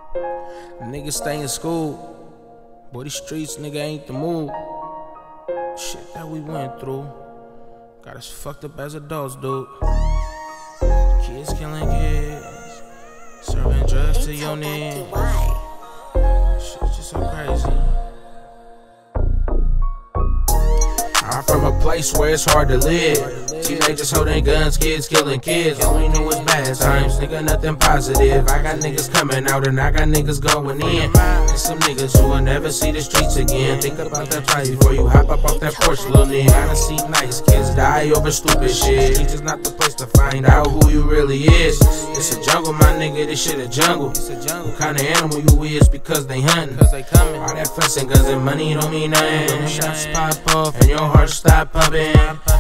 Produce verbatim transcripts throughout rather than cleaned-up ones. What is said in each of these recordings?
Niggas stay in school. Boy, these streets, nigga, ain't the move. Shit that we went through got us fucked up as adults, dude. Kids killing kids, serving drugs to your niggas. Shit's just so crazy. I'm from a place where it's hard to live. Teenagers holding guns, kids killing kids. All we knew was bad times, nigga, nothing positive. I got niggas coming out and I got niggas going in. And some niggas who will never see the streets again. Think about that twice before you hop up off that porch, little nigga. Gotta see nice kids die over stupid shit. Streets is not the place to find out who you really is. It's a jungle, my nigga, this shit a jungle. What kind of animal you is because they hunting. All that fussing, guns and money don't mean nothing. When the shots pop off and your heart stop pumping.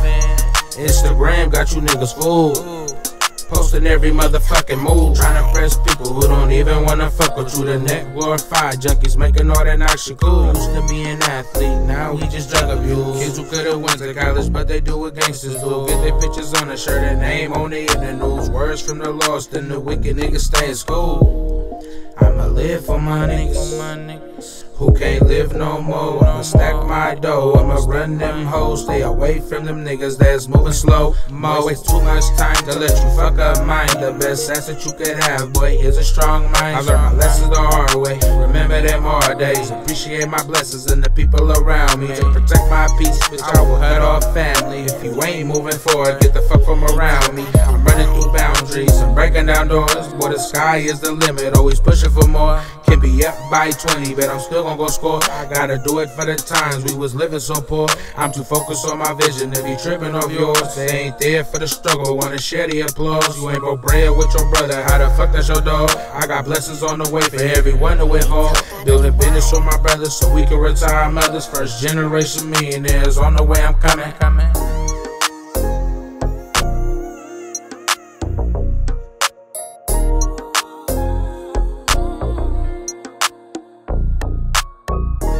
Instagram got you niggas fooled. Posting every motherfucking move. Tryna press people who don't even wanna fuck with you. The net glorified junkies making all that action cool. Used to be an athlete, now he just drug abuse. Kids who could've went to college, but they do what gangsters do. Get their pictures on the shirt and name on it in the news. Words from the lost and the wicked niggas stay in school. I'ma live for my niggas who can't live no more. I'ma stack my dough, I'ma run them hoes. Stay away from them niggas that's moving slow mo. It's too much time to let you fuck up mine. The best asset you could have, boy, is a strong mind. I learned my lessons the hard way, remember them hard days. Appreciate my blessings and the people around me. To protect my peace, bitch, I will cut off family. If you ain't moving forward, get the fuck from around me. I'm running through boundaries, I'm breaking down doors. Boy, the sky is the limit, always pushing for more. Can be up by twenty, but I'm still gonna go score. I gotta do it for the times we was living so poor. I'm too focused on my vision to be tripping off yours. They ain't there for the struggle, wanna share the applause. You ain't broke bread with your brother, how the fuck that's your dog? I got blessings on the way for everyone to involved. Building business with my brothers so we can retire mothers. First generation millionaires on the way, I'm coming, coming.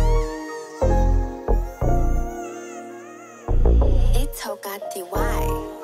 It's Hogati Y.